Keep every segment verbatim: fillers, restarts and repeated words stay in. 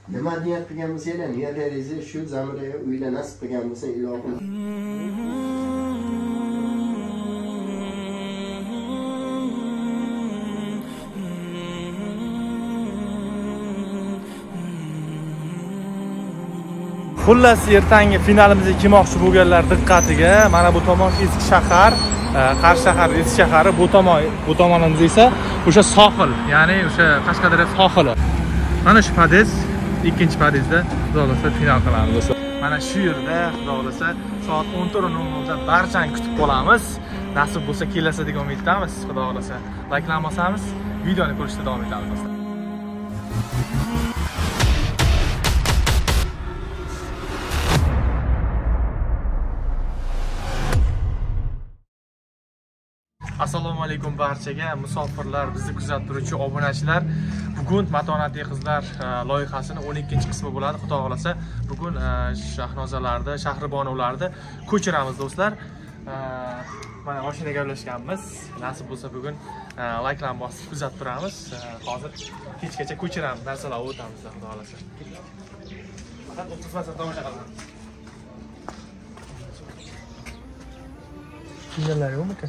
Nima niyat qilgan bo'lsanglar, niyatlaringizni shu zamiraga uyda nasib qilgan bo'lsa, ilohim. Xullas, ertangi finalimizga kelmoqchi bo'lganlar diqqatiga, mana bu tomon eski shahar, Qarshi shahar eski shahari, bu tomon, bu tomonimiz esa o'sha sohil, ya'ni o'sha Qashqadaryo sohili. Mana shu podez, ikkinchi podezda xudo xolasa final qilamiz do'stlar. Mana shu yerda xudo xolasa soat o'n to'rt nol nol da barchani kutib qolamiz. Nasib bo'lsa kelasa degan umiddamiz, xudo xolasa. Like'larni bosamiz, videoni ko'rishda davom etamiz do'stlar. Assalomu alaykum barchaga, musofirlar, bizni kuzatib turuvchi obunachilar. Bugun Matonatli qizlar loyihasining o'n ikkinchi qismi bo'ladi, xudo xolasa. Bugun Shahnozalarni, Shahribonuvlarni ko'chiramiz do'stlar. Mana mashina gaplashganmiz. Nasib bo'lsa bugun like'larni bosib kuzatib turamiz. Hozir kechgacha ko'chiramiz, narsalar o'tamiz, xudo xolasa. Faqat o'ttiz masofada tomosha qilamiz. Kimlar yo'qmi?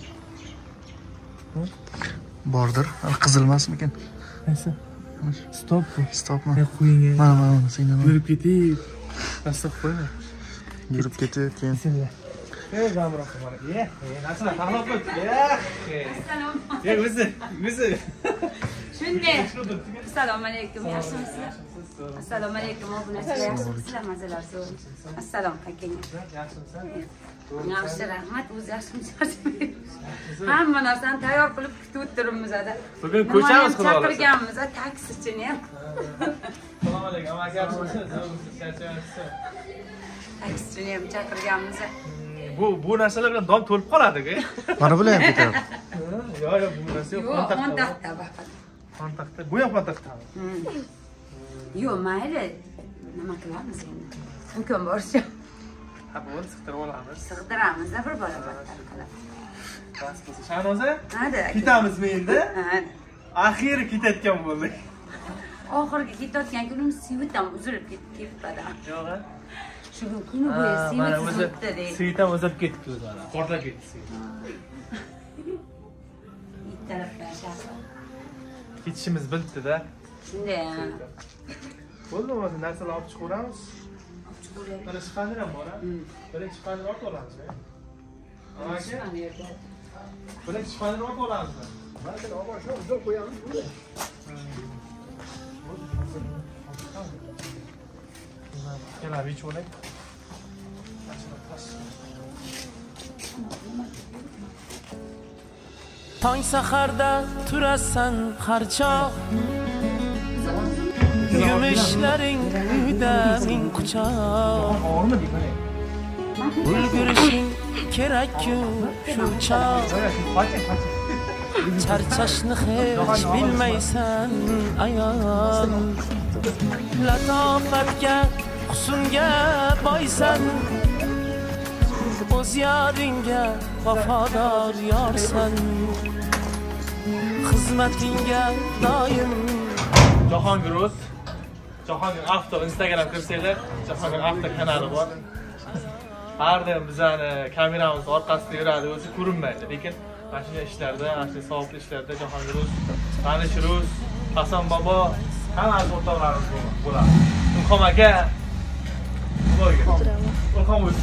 Bordir. Qizilmasmikan? Neyse. Stop. Stopmi? Qo'ying. Mana mana sendan. Yurib ketib. Tasdiq qo'yma. Yurib ketib keyin. Bismillah. Ey zamroq mana. Ye, narsalar taxlab qo'ydi. Assalom. Ye, o'zi, o'zi. Shunday. Assalomu alaykum. Yaxshimisizlar? Assalomu alaykum obunachilar. Yaxshimisizlar? Mazalar so'ng. Assalom akaga. Yaxshimisan? Yaxshi, rahmat. O'zi yaxshimisiz? Hamma narsani tayyor qilib kutib o'tiribmiz ada. Bugun ko'chamiz xudo xolasa. Chaqirganmiz, taksichini ham. Assalomu alaykum. Amaki yaxshimisiz? Charchayapsiz? Taksichini ham chaqirganmiz. Bu bu narsalar bilan dom to'lib qoladi-ku. Mana bular ham ketadi. Yo'q, yo'q, bu narsa yo'q. Kontaktda faqat. Kontaktda. Bu ham kontaktdami? Yo'q, mayli. Nima qilamiz endi? Imkon boricha. Ha, bo'ldi, sig'dirib olamiz. Sig'diramiz, bir barobar qilib. Bas bo'lsa, Shahnoza? Hadi. Ketamizmi endi? Ha. Axiri ketayotgan bo'ldik. Oxirgi ketayotgan kunim sivitam uzilib ketibdi. Yo'q. Shu kuni bo'yi sivit uzilibdi deydi. Sivitam uzilib ketibdi o'zlari. Portlab ketdi. Ikki tarafdan shahar. Ketishimiz bilibdi-da. Shunday. Bo'ldi, hozir narsalar olib chiqaveramiz. Mana chiqandir ham bor-a? Birinchi chiqandir olib olamiz-mi? Amaki? Birinchi chiqandir olib olamizmi? Mana shu oboshni uzun qo'yamiz. Kelar, ichib olay. Tong saharda turasan harchoq, yumushlaring uyda ming quchoq. Ulgurishing kerak-ku shu choq. Charchashni hech bilmaysan ayol. Latofatga, husnga boysan, o'z yoringga vafodor yorsan. Xizmatingga doim Jahongir O'z, Jahongir Avto Instagram kirsanglar, Jahongir Avto kanali bor. Har doim bizani kameramiz orqasida yuradi, o'zi ko'rinmaydi, lekin mana shunday ishlarda, mana shunday savobli ishlarda Jahongir O'z, Tanishir O'z, Hasan bobo hammasi o'rtoqlarimiz bo'ladi. Ilhom aka, Ilhom O'z.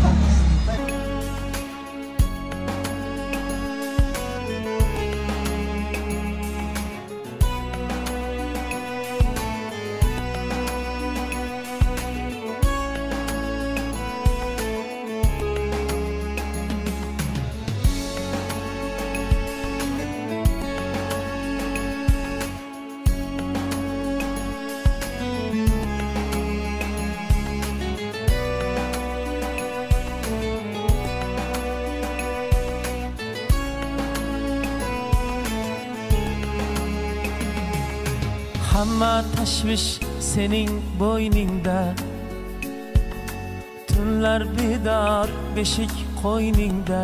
Hamma tashvish sening bo'yningda, tunlar bedor beshik qo'yningda.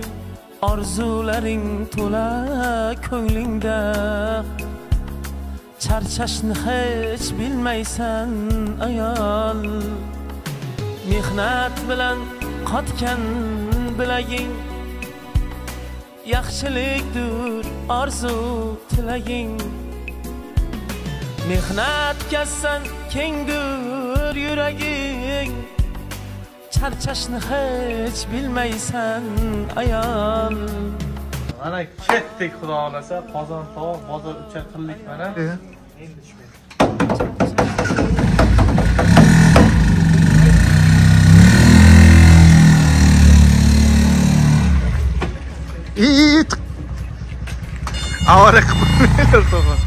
Orzularing to'la ko'nglingda, charchashni hech bilmaysan ayol. Mehnat bilan qotgan bilaging, yaxshilikdir orzu tilaging. Mehnat kassan kengdir yuraging, charchashni hech bilmaysan ayol. Mana ketdik xudo xolasa, Qozon tog', bozor uchar qildik mana. Endi tushmaydi. It. Avara qilib to'g'ri.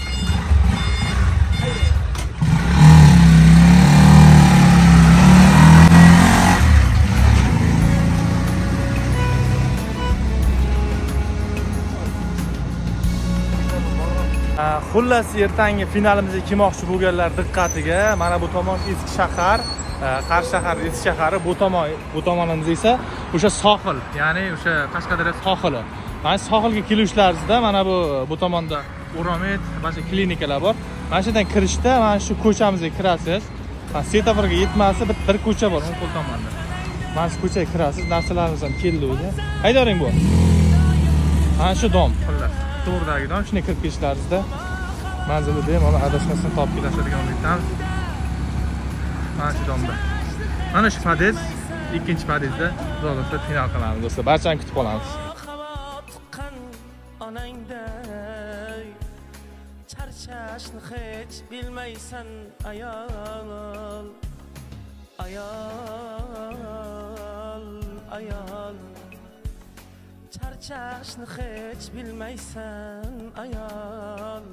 Xullas, ertangi finalimizga kelmoqchi bo'lganlar diqqatiga, mana bu tomon eski shahar, Qarshi shahar eski shahari, bu tomon bu tomonimiz esa o'sha sohil, ya'ni o'sha Qashqadaryo sohili. Mana sohilga kelishlaringizda mana bu bu tomonda Uramet, boshqa klinikalar bor. Mana shu yerdan kirishda mana shu ko'chamizga kirasiz. Mana svetoforga yetmasa bir bir ko'cha bor, o'ng qo'l tomonda. Mana shu ko'chaga kirasiz, narsalarimiz ham keldi o'zi. Haydoring bu. Mana shu dom, xullas. To'g'ridagi dom, shunga kirib ketishlaringizda manzilni bemalol adashmasdan topib keladigan umidamiz. Mana shu domda. Mana shu podez, ikkinchi podezda zo'rlikda final qilamiz do'stlar. Barchani kutib qolamiz. Onangday charchashni hech bilmaysan ayol. Ayol, ayol. Charchashni hech bilmaysan ayol.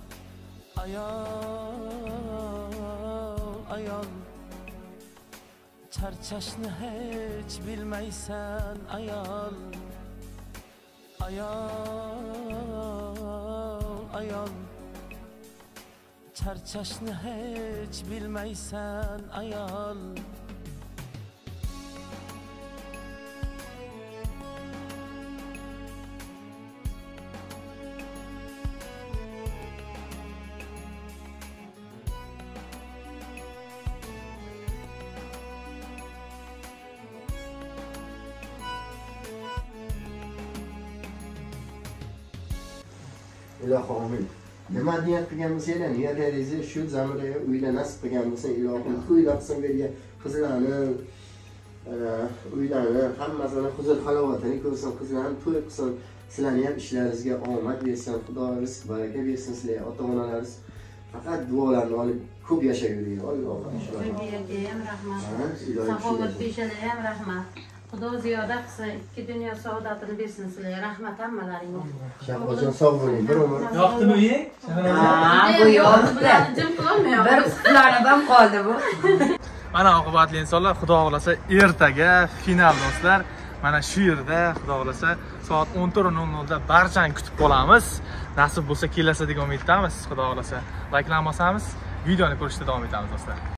Ayol, ayol. Charchashni hech bilmaysan ayol. Ayol, ayol. Charchashni hech bilmaysan ayol. Ilohim amin. Nima niyat qilgan bo'lsanglar, niyatlaringizni shu zamirga uyda nasib qilgan bo'lsa, ilohim to'ylar qilsin bergan qizlarni, uylarni hammasini huzur halovatini ko'rsin, qizlarni to'y qilsin, sizlarni ham ishlaringizga omad bersin, Xudo rizq baraka bersin sizlarga, ota-onalaringiz faqat duolarni olib ko'p yashayveringlar. Allohga ham rahmat. Saxovat peshaga ham rahmat. Xudo ziyoda qilsin, ikki dunyo saodatini bersin sizlarga. Rahmat hammalaringga. Shahbojon sog' bo'ling, bir umr. Yoqdimi uyi? Ha, bu yoqdi. Jim qilmayapti. Bir qutlanib qoldi bu. Mana oqibatli insonlar, Xudo xolasa ertaga final do'stlar. Mana shu yerda Xudo xolasa soat o'n to'rt nol nolda barchani kutib qolamiz. Nasib bo'lsa kelasiz degan umiddamiz, Xudo xolasa. Like olmasamiz, videoni ko'rishda davom etamiz do'stlar.